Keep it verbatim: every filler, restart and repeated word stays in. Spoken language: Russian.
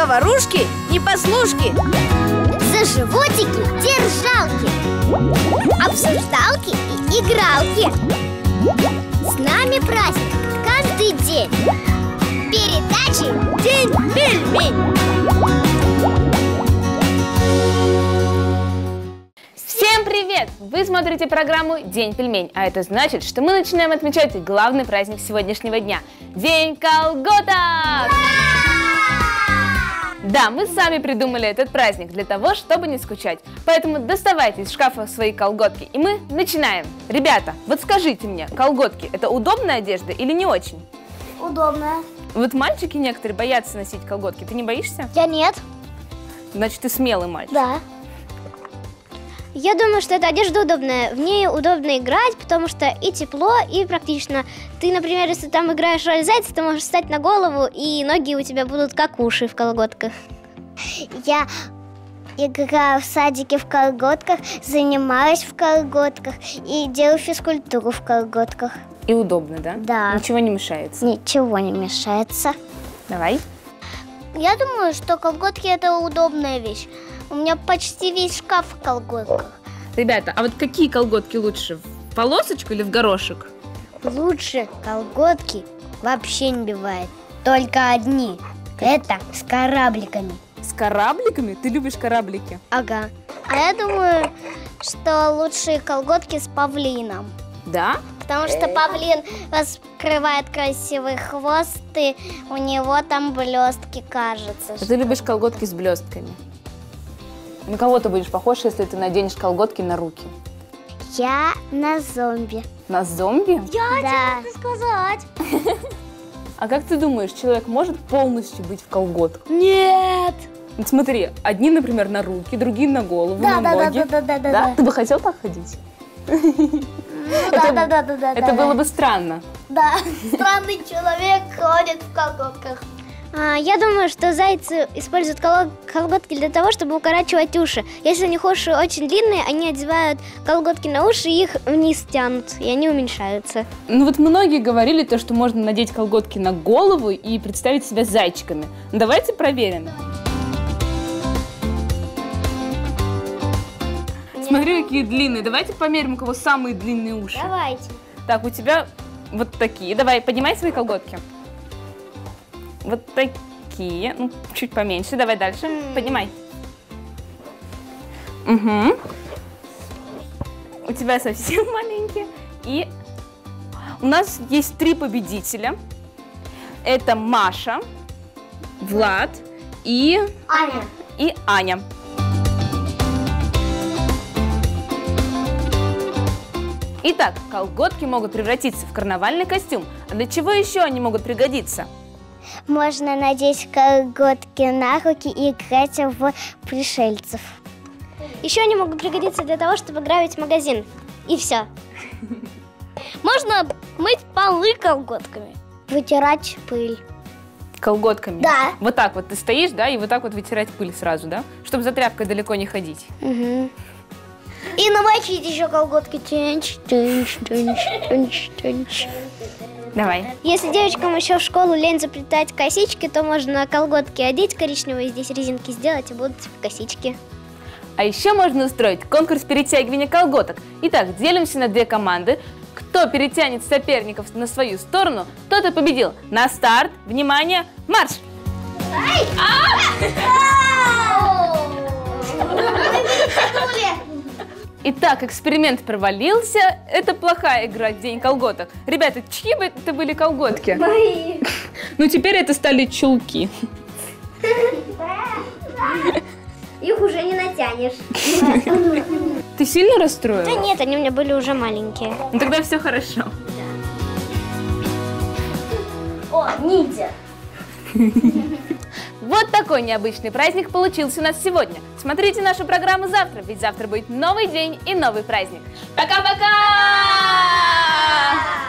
Заварушки, непослушки, за животики держалки, обсуждальки и игралки. С нами праздник каждый день. Передачи День пельмень. Всем привет! Вы смотрите программу День пельмень, а это значит, что мы начинаем отмечать главный праздник сегодняшнего дня – День колготок! Да, мы сами придумали этот праздник для того, чтобы не скучать. Поэтому доставайте из шкафа свои колготки, и мы начинаем. Ребята, вот скажите мне, колготки – это удобная одежда или не очень? удобная. Вот мальчики некоторые боятся носить колготки. Ты не боишься? Я нет. Значит, ты смелый мальчик. Да. Я думаю, что эта одежда удобная. В ней удобно играть, потому что и тепло, и практично. Ты, например, если там играешь роль зайца, ты можешь встать на голову, и ноги у тебя будут как уши в колготках. Я играю в садике в колготках, занимаюсь в колготках и делаю физкультуру в колготках. И удобно, да? Да. Ничего не мешается. Ничего не мешается. Давай. Я думаю, что колготки – это удобная вещь. У меня почти весь шкаф в колготках. Ребята, а вот какие колготки лучше? В полосочку или в горошек? Лучше колготки вообще не бывает. Только одни. Это с корабликами. С корабликами? Ты любишь кораблики? Ага. А я думаю, что лучшие колготки с павлином. Да? Потому что павлин раскрывает красивый хвост, и у него там блестки, кажется. А ты любишь колготки с блестками? На кого ты будешь похож, если ты наденешь колготки на руки? Я на зомби. На зомби? Я да. тебе сказать. А как ты думаешь, человек может полностью быть в колготках? Нет. Вот смотри, одни, например, на руки, другие на голову, Да, на да, ноги. да, да, да, да, Да? да. Ты бы хотел так ходить? Да, да, да, да, да. Это было бы странно. Да, странный человек ходит в колготках. А, я думаю, что зайцы используют кол- колготки для того, чтобы укорачивать уши. Если у них уши очень длинные, они одевают колготки на уши и их вниз тянут, и они уменьшаются. Ну вот многие говорили то, что можно надеть колготки на голову и представить себя зайчиками. Ну, давайте проверим. Смотри, какие длинные. Давайте померим, у кого самые длинные уши. Давайте. Так, у тебя вот такие. Давай, поднимай свои колготки. Вот такие. Ну, чуть поменьше. Давай дальше. Mm. Поднимай. Угу. У тебя совсем маленькие. И у нас есть три победителя. Это Маша, Влад и Аня. И Аня. Итак, колготки могут превратиться в карнавальный костюм. А для чего еще они могут пригодиться? Можно надеть колготки на руки и играть в пришельцев. Еще они могут пригодиться для того, чтобы грабить магазин. И все. Можно мыть полы колготками. Вытирать пыль. Колготками? Да. Вот так вот ты стоишь, да, и вот так вот вытирать пыль сразу, да? Чтобы за тряпкой далеко не ходить. Угу. И намочить еще колготки. Тынч, тынч, тынч, тынч, тынч. Давай. Если девочкам еще в школу лень заплетать косички, то можно колготки одеть коричневые, здесь резинки сделать, и будут косички. А еще можно устроить конкурс перетягивания колготок. Итак, делимся на две команды. Кто перетянет соперников на свою сторону, тот и победил. На старт, внимание, марш! Итак, эксперимент провалился. Это плохая игра в День колготок. Ребята, чьи бы это были колготки? Мои. Ну, теперь это стали чулки. Их уже не натянешь. Ты сильно расстроилась? Да нет, они у меня были уже маленькие. Ну, тогда все хорошо. О, ниндзя. Вот такой необычный праздник получился у нас сегодня. Смотрите нашу программу завтра, ведь завтра будет новый день и новый праздник. Пока-пока!